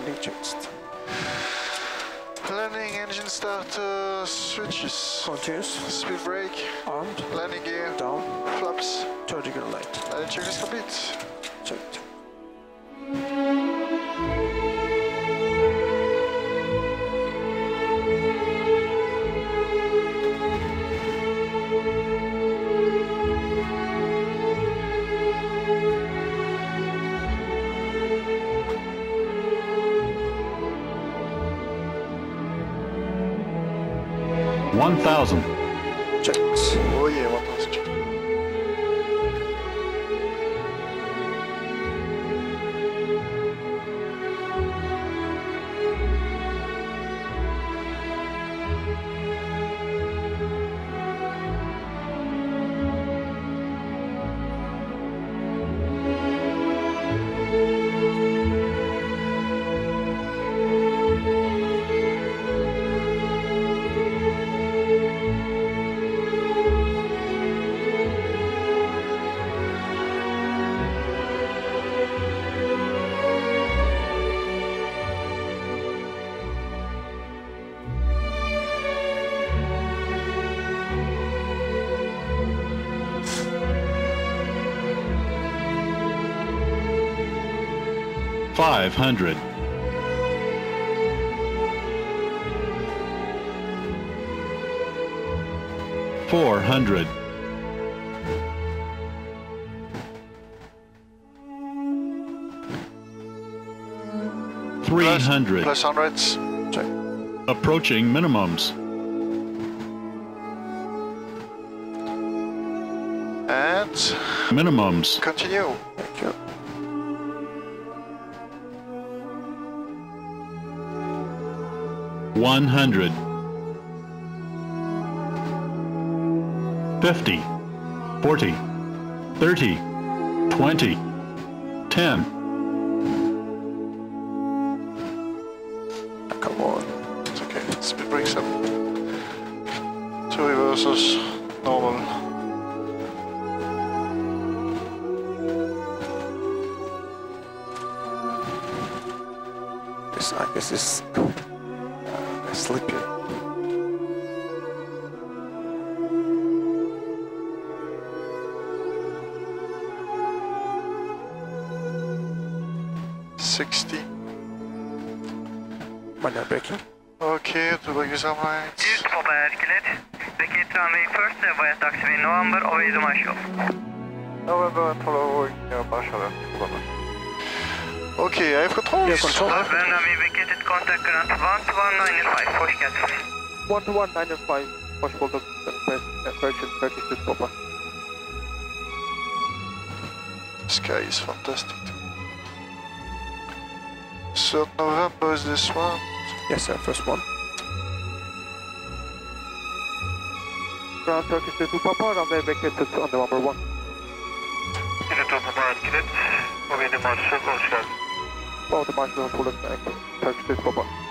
landing checks. Landing, engine starter, switches. Continuous. Speed brake. Armed. Landing gear. Down. Flaps. Turning green light. Landing check is complete. Checked. $1,000. Checked. Oh yeah, 1000 check. $500. $400. $300. Plus hundreds. Check. Approaching minimums. And Minimums. continue. Thank you. $100. $50. $40. $30. $20. $10. Come on. It's okay. Speed brakes up. 2 reversals. Normal. This, I guess, is sleepy. Manual braking. Okay, to brake sammanhang. Ut på Hercules. Vacate runway first, via taxi in November och vid Marshall. November and following Marshall. Okay, I have controls. Yeah, control. Runway vacated, contact current 12195, push cancel. 12195, possible to correction 36 Papa. Sky is fantastic. 3rd November is this one. Yes, sir, first one. Ground Turkish 2 Papa, runway vacated on the number 1. Unit of Hercules, och vid Marshall, push cancel. Follow the Marshall and pull it back. Turkish 2 Papa.